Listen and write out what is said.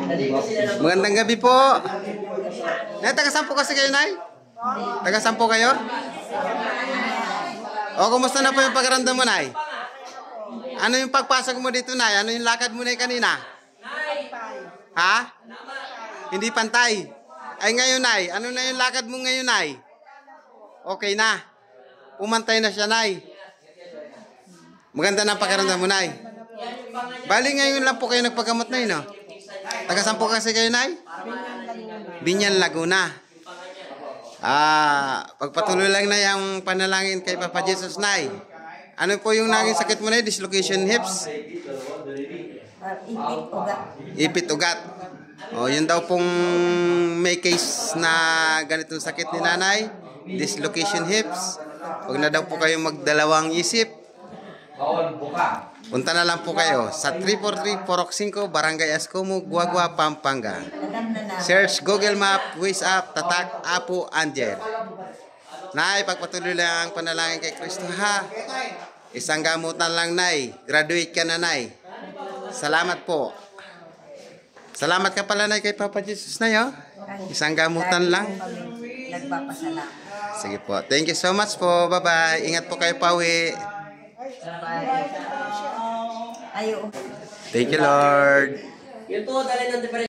Magandang gabi po. Nay, taga-sampo kasi kayo, Nay? Taga-sampo kayo? O, kumusta na po yung pagkaramdam mo, Nay? Ano yung pagpasok mo dito, Nay? Ano yung lakad mo, Nay, kanina? Ha? Hindi pantay. Ay, ngayon, Nay. Ano na yung lakad mo ngayon, Nay? Okay na. Umantay na siya, Nay. Maganda na ang pagkaramdam mo, Nay. Bali, ngayon lang po kayo nagpagamot, Nay, no? Taga-sampo kasi kayo, Nay? Binyan, Laguna. Pagpatuloy lang na yung panalangin kay Papa Jesus, Nay. Ano po yung naging sakit mo, Nay? Dislocation hips? Ipit ugat. O, yun daw pong may case na ganitong sakit ni Nanay. Dislocation hips. Huwag na daw po kayong magdalawang isip. Punta na lang po kayo sa 343 Porok 5, Barangay Ascomo, Guagua, Pampanga. Search Google Map, Waze App, Tatak, Apo, Angel. Nay, pagpatuloy lang ang panalangin kay Kristo, ha? Isang gamutan lang, Nay. Graduate ka na, Nay. Salamat po. Salamat ka pala, Nay, kay Papa Jesus, Nay, oh. Isang gamutan lang. Nagpapasalamat. Sige po. Thank you so much po. Bye-bye. Ingat po kayo, pauwi. Ayo. Thank you, Lord. Yun po, dali ng